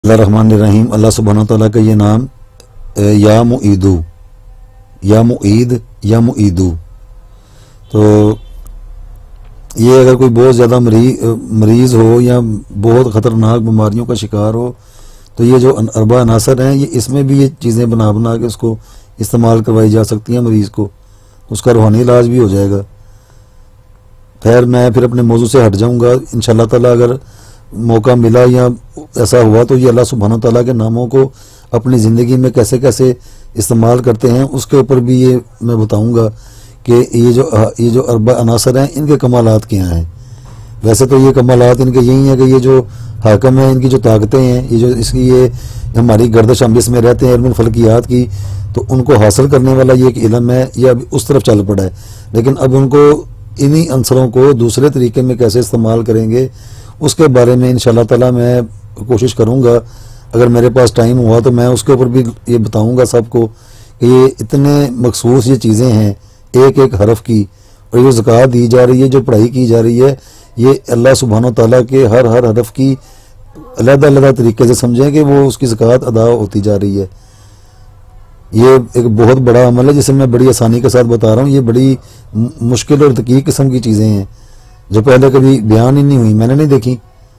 रहमान। अल्लाह सुब्हानहू तआला का ये नाम या मुईदू, या मुईद, या मुईदू। तो ये अगर कोई बहुत ज़्यादा मरीज़ हो या बहुत ख़तरनाक बीमारियों का शिकार हो तो ये जो अरबा अनासर हैं ये इसमें भी ये चीज़ें बना बना के उसको इस्तेमाल करवाई जा सकती हैं मरीज़ को, उसका रूहानी इलाज भी हो जाएगा। खैर मैं फिर अपने मौजू से हट जाऊँगा इंशाअल्लाह ताला। अगर मौका मिला या ऐसा हुआ तो ये अल्लाह सुब्हानहू तआला के नामों को अपनी ज़िंदगी में कैसे कैसे इस्तेमाल करते हैं उसके ऊपर भी ये मैं बताऊँगा कि ये जो अरबा अनासर हैं इनके कमालात क्या हैं। वैसे तो ये कमालात इनके यही हैं कि ये जो हाकम है इनकी जो ताकतें हैं, ये जो इसकी ये हमारी गर्दश हम जिसमें रहते हैं इल्मुल फल्कियात की, तो उनको हासिल करने वाला ये एक इल्म है, ये अभी उस तरफ चल पड़ा है। लेकिन अब उनको इन्हीं अंसरों को दूसरे तरीके में कैसे इस्तेमाल करेंगे उसके बारे में इंशाअल्लाह ताला मैं कोशिश करूँगा। अगर मेरे पास टाइम हुआ तो मैं उसके ऊपर भी ये बताऊँगा सबको कि ये इतने मखसूस ये चीज़ें हैं एक एक हरफ की, और ये ज़कात दी जा रही है, जो पढ़ाई की जा रही है, ये अल्लाह सुब्हानहू तआला के हर हरफ की अलग-अलग तरीके से समझें कि वो उसकी ज़कात अदा होती जा रही है। ये एक बहुत बड़ा अमल है जिसे मैं बड़ी आसानी के साथ बता रहा हूँ। ये बड़ी मुश्किल और दकीक किस्म की चीज़ें हैं जो पहले कभी बयान ही नहीं हुई, मैंने नहीं देखी।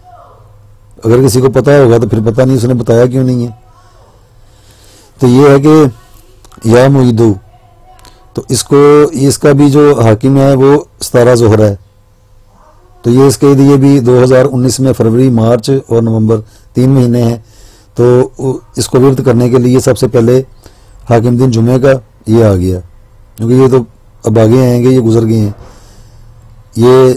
अगर किसी को पता होगा तो फिर पता नहीं उसने बताया क्यों नहीं है। तो ये है कि या मुईदू, तो इसका भी जो हाकिम है वो सितारा ज़ोहरा है। तो ये इसके लिए भी 2019 में फरवरी, मार्च और नवंबर 3 महीने हैं। तो इसको विरत करने के लिए सबसे पहले हाकिम दिन जुमे का ये आ गया, क्योंकि ये तो अब आगे आएंगे, ये गुजर गए हैं। ये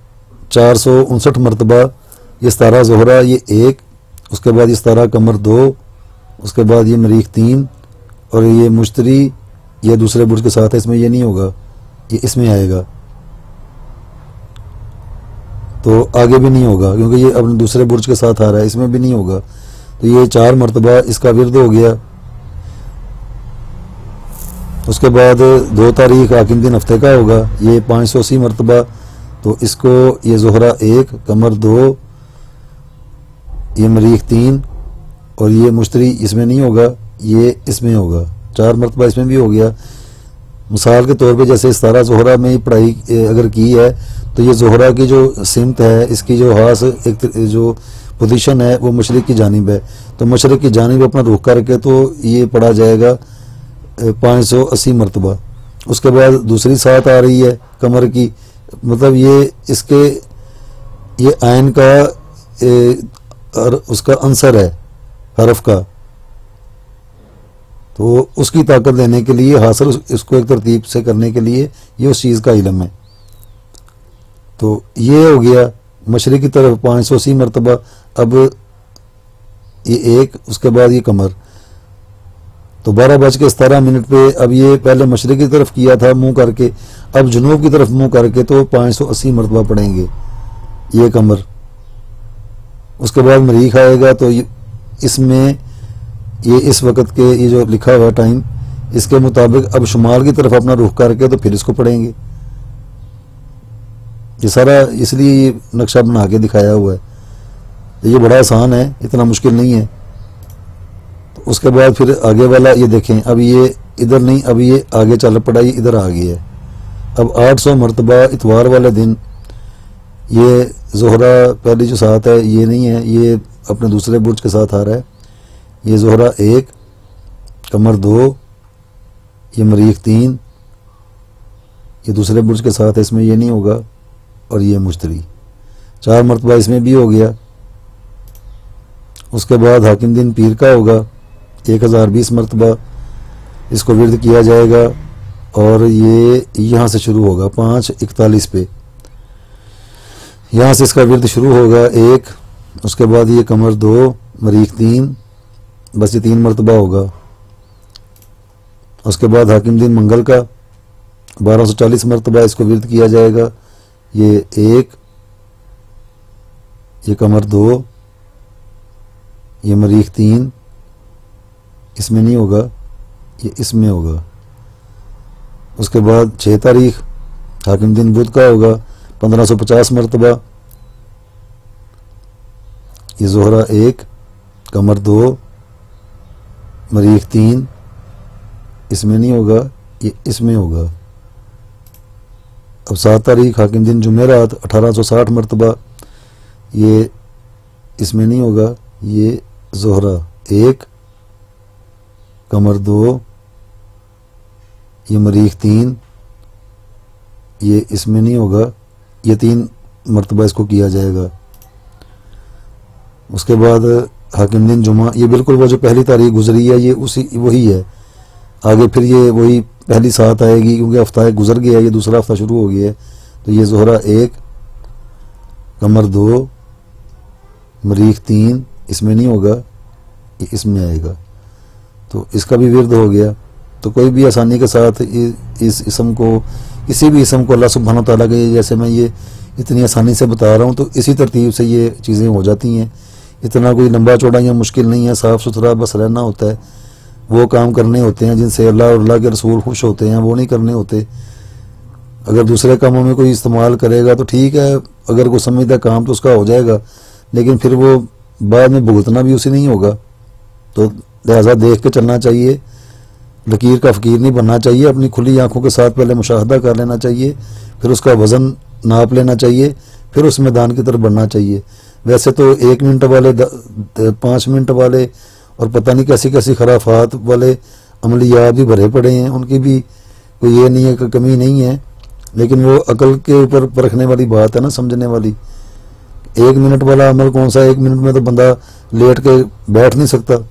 459 मरतबा ये सितारा ज़ोहरा ये 1, उसके बाद ये सितारा कमर 2, उसके बाद ये मरीख 3 और ये मुश्तरी ये दूसरे बुर्ज के साथ है, इसमें ये नहीं होगा, ये इसमें आएगा। तो आगे भी नहीं होगा क्योंकि ये अब दूसरे बुर्ज के साथ आ रहा है, इसमें भी नहीं होगा। तो ये 4 मरतबा इसका विरद हो गया। उसके बाद 2 तारीख हाकिम दिन हफ्ते का होगा, ये 580 मरतबा। तो इसको ये ज़ोहरा 1, कमर 2, ये मरीख 3 और ये मुश्तरी इसमें नहीं होगा, ये इसमें होगा। 4 मरतबा इसमें भी हो गया। मिसाल के तौर पे जैसे सितारा ज़ोहरा में पढ़ाई अगर की है तो ये ज़ोहरा की जो सिमत है, इसकी जो हास एक जो पोजीशन है वो मशरिक़ की जानिब है। तो मशरिक़ की जानिब अपना रुख करके तो ये पढ़ा जाएगा 580 मरतबा। उसके बाद दूसरी साथ आ रही है कमर की, मतलब ये इसके ये आयन का उसका अंसर है हरफ का, तो उसकी ताकत देने के लिए हासिल इसको एक तरतीब से करने के लिए ये उस चीज़ का इल्म है। तो ये हो गया मशरिक़ की तरफ 580 मरतबा। अब ये 1, उसके बाद ये कमर। तो 12:17 पे अब ये पहले मशरिक़ की तरफ किया था मुंह करके, अब जुनूब की तरफ मुंह करके तो 580 मरतबा पढ़ेंगे ये कमर। उसके बाद मरीख आएगा, तो इसमें ये इस वक्त के ये जो लिखा हुआ टाइम इसके मुताबिक अब शुमाल की तरफ अपना रुख करके तो फिर इसको पढ़ेंगे। ये सारा इसलिए नक्शा बना के दिखाया हुआ है। ये बड़ा आसान है, इतना मुश्किल नहीं है। तो उसके बाद फिर आगे वाला ये देखें, अब ये इधर नहीं, अब ये आगे चल पड़ा, ये इधर आ गया है। अब 800 मरतबा इतवार वाले दिन ये ज़ोहरा पहली जो साथ है ये नहीं है, ये अपने दूसरे बुर्ज के साथ आ रहा है। ये ज़ोहरा 1, कमर 2, ये मरीख 3, ये दूसरे बुर्ज के साथ है, इसमें ये नहीं होगा, और ये मुश्तरी 4 मरतबा इसमें भी हो गया। उसके बाद हाकिम दिन पीर का होगा 1020 मरतबा इसको विरद किया जाएगा, और ये यहाँ से शुरू होगा 5:41 पे, यहाँ से इसका विरद शुरू होगा 1, उसके बाद ये कमर 2, मरीख 3, बस ये 3 मरतबा होगा। उसके बाद हाकिम दिन मंगल का 1240 मरतबा इसको विरद किया जाएगा। ये 1, ये कमर 2, ये मरीख 3, इसमें नहीं होगा, ये इसमें होगा। उसके बाद 6 तारीख हाकिम दिन बुध का होगा 1550 मरतबा। ये ज़ोहरा 1, कमर 2, मरीख 3, इसमें नहीं होगा, ये इसमें होगा। अब 7 तारीख हाकिम दिन जुमेरात 1860 मरतबा, ये इसमें नहीं होगा, ये ज़ोहरा 1, कमर 2, ये मरीख 3, ये इसमें नहीं होगा, ये 3 मरतबा इसको किया जाएगा। उसके बाद हाकिम दिन जुमा, ये बिल्कुल वो जो पहली तारीख गुजरी है ये उसी वही है। आगे फिर ये वही पहली 7 आएगी क्योंकि हफ्ता एक गुजर गया है, ये दूसरा हफ्ता शुरू हो गया है। तो ये ज़ोहरा 1, कमर 2, मरीख 3, इसमें नहीं होगा, ये इसमें आएगा। तो इसका भी विर्द हो गया। तो कोई भी आसानी के साथ इस इसम को, किसी भी इसम को अल्लाह सुब्हानो तआला के, जैसे मैं ये इतनी आसानी से बता रहा हूँ तो इसी तरतीब से ये चीज़ें हो जाती हैं। इतना कोई लंबा चौड़ा या मुश्किल नहीं है, साफ़ सुथरा बस रहना होता है। वो काम करने होते हैं जिनसे अल्लाह और अल्लाह के रसूल खुश होते हैं, वो नहीं करने होते। अगर दूसरे कामों में कोई इस्तेमाल करेगा तो ठीक है, अगर कोई समझदा काम तो उसका हो जाएगा, लेकिन फिर वो बाद में भुगतना भी उसी नहीं होगा। तो लिहाजा देख के चलना चाहिए, लकीर का फ़कीर नहीं बनना चाहिए। अपनी खुली आंखों के साथ पहले मुशाहदा कर लेना चाहिए, फिर उसका वज़न नाप लेना चाहिए, फिर उस मैदान की तरफ बढ़ना चाहिए। वैसे तो 1 मिनट वाले, 5 मिनट वाले और पता नहीं कैसी कैसी खराफात वाले अमलियात भी भरे पड़े हैं, उनकी भी कोई ये नहीं है कि कमी नहीं है, लेकिन वो अकल के ऊपर परखने वाली बात है ना, समझने वाली। 1 मिनट वाला अमल कौन सा, 1 मिनट में तो बंदा लेट के बैठ नहीं सकता।